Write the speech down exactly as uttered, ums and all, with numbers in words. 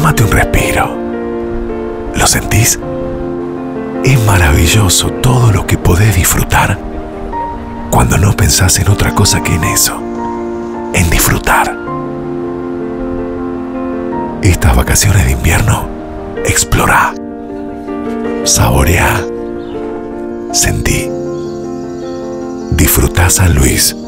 Tómate un respiro. ¿Lo sentís? Es maravilloso todo lo que podés disfrutar cuando no pensás en otra cosa que en eso, en disfrutar. Estas vacaciones de invierno, explorá, saboreá, sentí. Disfrutá San Luis.